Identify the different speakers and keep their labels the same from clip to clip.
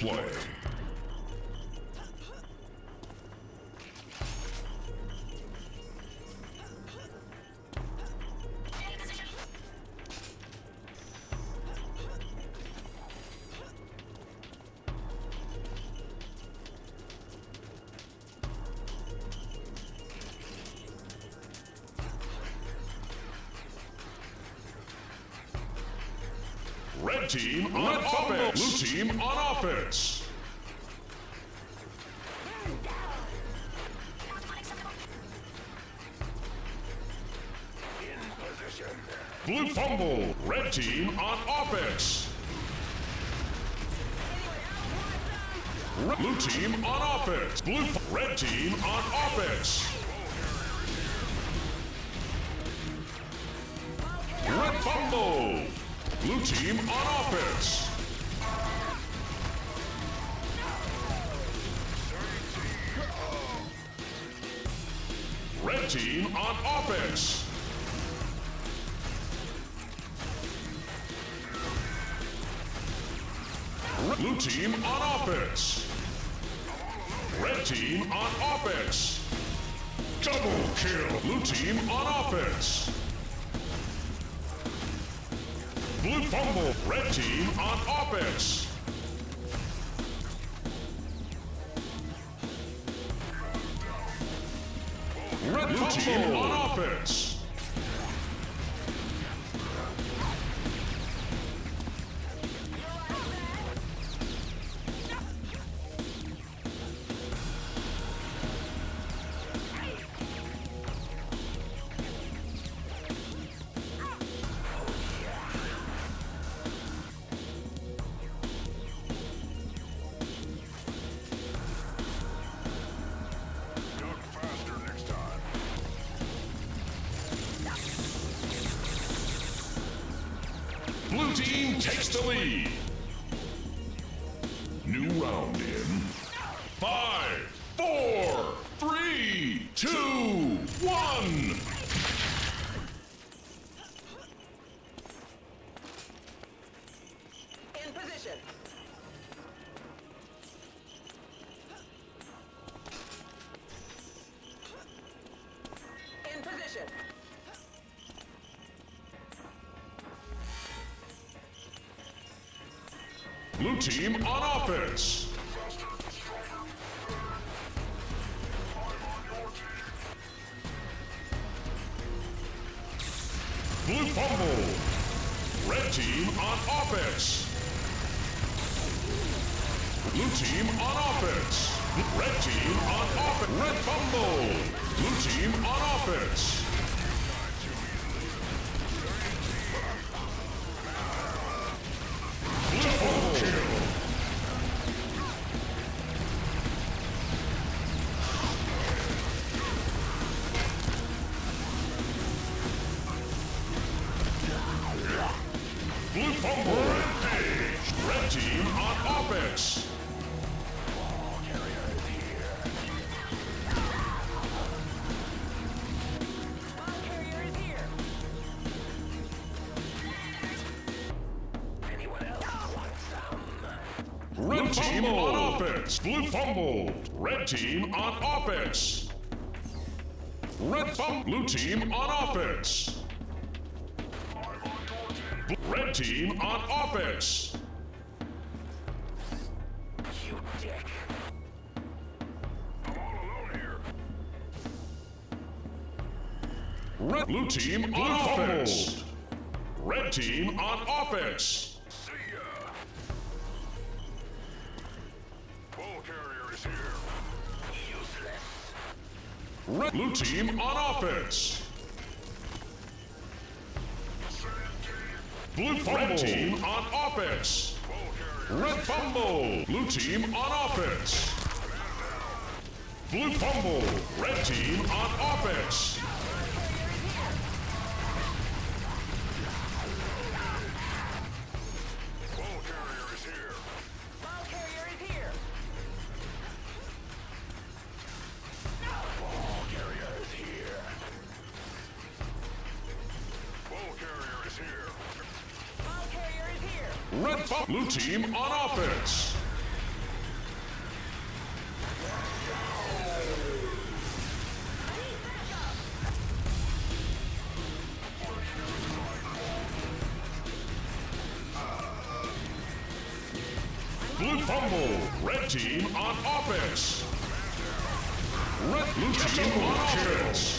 Speaker 1: play. Red team on offense. Blue team on offense. Blue fumble. Red team on offense. Blue team on offense. Red team on offense. Red fumble. Blue team on offense. Red team on offense. Blue team on offense. Red team on offense. Double kill. Blue team on offense. Blue fumble. Red team on offense. Red Blue team on offense. Blue team takes the lead. New round in 5, 4, 3, 2, 1.
Speaker 2: In position. In position.
Speaker 1: Blue team on offense. Blue fumble. Red team on offense. Blue team on offense. Red team on offense. Red fumble. Blue team on offense. Double kill. Blue fumble. Rampage. Red team on offense.
Speaker 2: Ball carrier is here. Ball carrier is here. Anyone else want some?
Speaker 1: Red team on offense. Blue fumble. Red team on offense. Red fumble. Blue team on offense. Red team on offense.
Speaker 2: You dick. I'm all alone here.
Speaker 1: Red Blue team on offense. Red team on offense.
Speaker 2: See ya. Ball carrier is here. Useless.
Speaker 1: Red Blue team on offense. Blue fumble. Red team on offense. Red fumble. Blue team on offense. Blue fumble. Red team on offense.
Speaker 2: Ball carrier is here. Ball carrier is here. Ball carrier is here. Ball carrier is here. Ball carrier is here.
Speaker 1: Red fumble. Blue team on offense. Blue fumble. Red team on offense. Blue team on offense.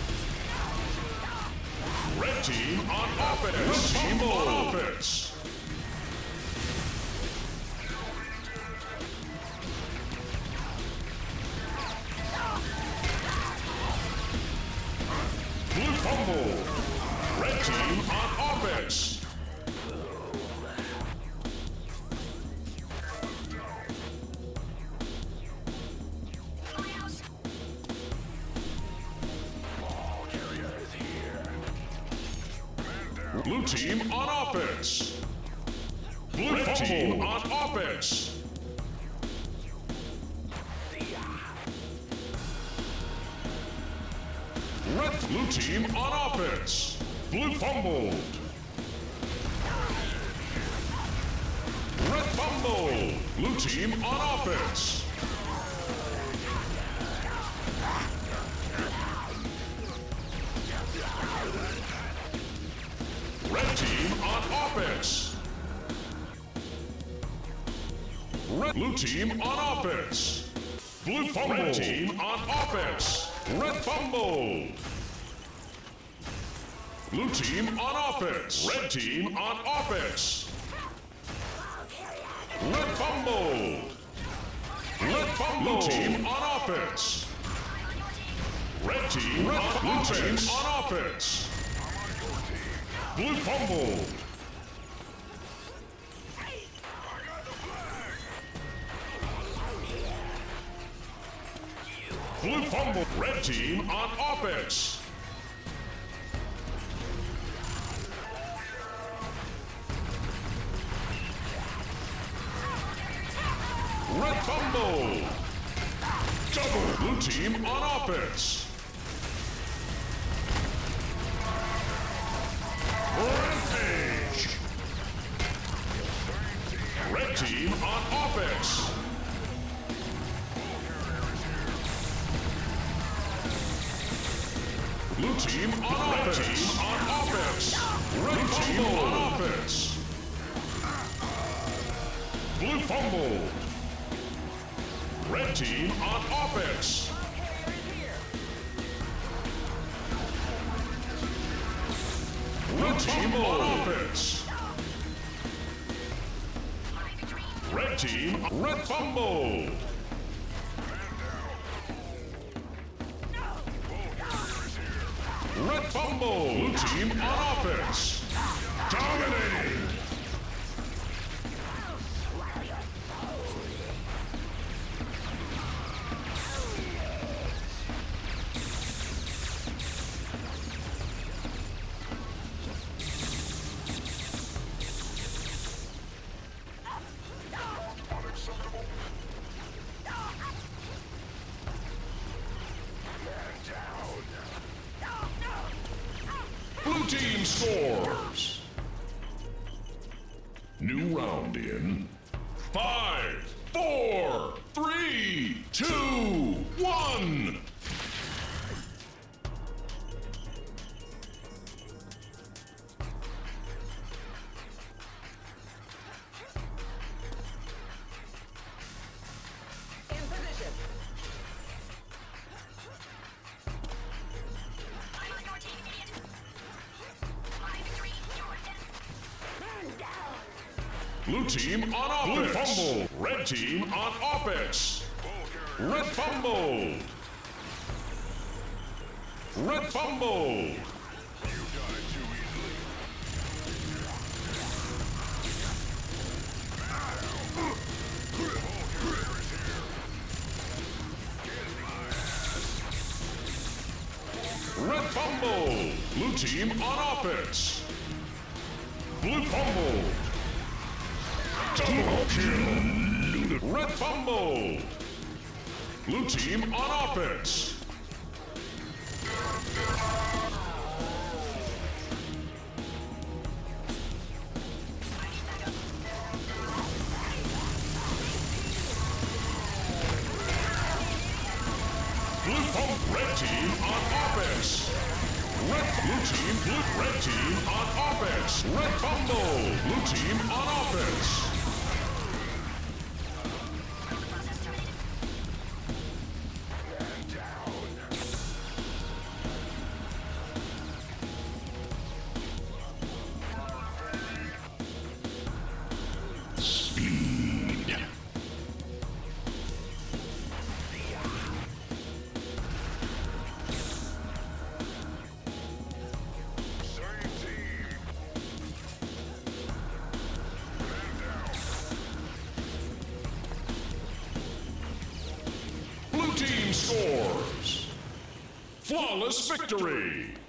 Speaker 1: Red team on offense. Red team on offense. Blue fumble. Red team on offense. Blue team on offense. Blue team on offense. Red blue team on offense. Blue fumbled. Red fumble. Blue team on offense. Red team on offense. Red blue team on offense. Blue fumble. Red team on offense. Red fumble. Blue team on offense. Red team on offense. Red fumble. Red fumble. Blue team on offense. Red team on offense. On offense. Blue fumble. Blue fumble. Red team on offense. Red fumble. Double. Blue team on offense. Rampage. Red team on offense. Blue team on offense. Red team on offense. Blue fumble. Red team on offense. Blue team on offense. Red team, red fumble. Red fumble. Blue team on offense. Dominating. Blue team scores. New round in 5, 4, 3, 2, 1. Blue team on offense. Blue fumble. Red team on offense. Red fumble. Red fumble. Red fumble. Blue team on offense. Blue fumble. Double kill. Red fumble. Blue team on offense. Blue fumble. Red team on offense. Red team on offense. Red fumble. Blue team on offense. scores. Flawless victory.